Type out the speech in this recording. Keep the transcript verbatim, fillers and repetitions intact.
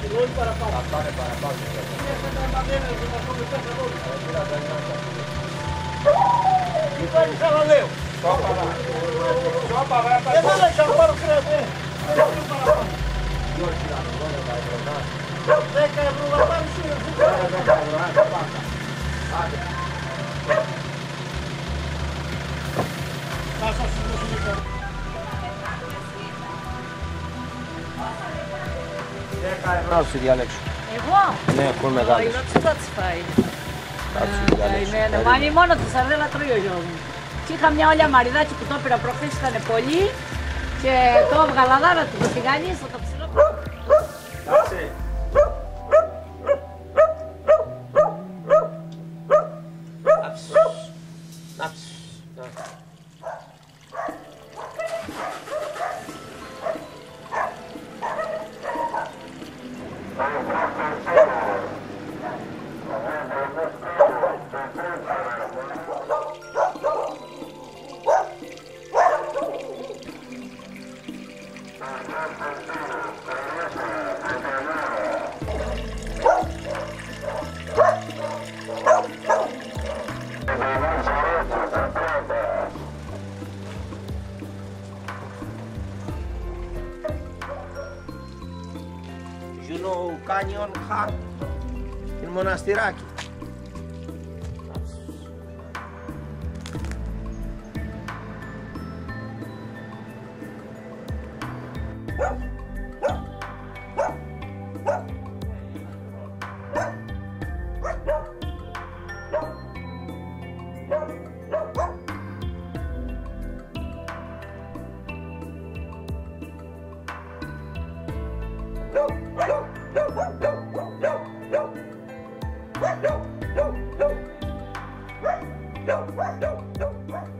Όχι παραπάνω. Θα πάνε παραπάνω. Είναι πετραματένα, δεν θα πούμε πέσα εδώ. Κύριε Δανιάτα. Τι πάρει καλά λέω. Σώπα, σώπα, βέβαια. Δεν θα έξω να πάρω κρέας, ε. Δεν θα παραπάνω. Δέκα ευρώ να πάρεις ή να σας συνεχίσω. δέκα ευρώ να σου διαλέξω. Εγώ? Ναι, έχω μεγάλες. Όχι, να θα τις φάει. Θα σου διαλέξω. Μα είναι μόνο τη σαρδέλα τρώει ο γιος μου. Και είχα μια όλια μαριδάκι που το πήρα προχθές, ήταν πολύ και το έβγαλα δάρα του, το τηγανίσω, το ψηλό. Κάτσε. Ζουνό Κάνιον Χάρ, είναι μοναστηράκι. No, no, no, no, no, no, no, no, no.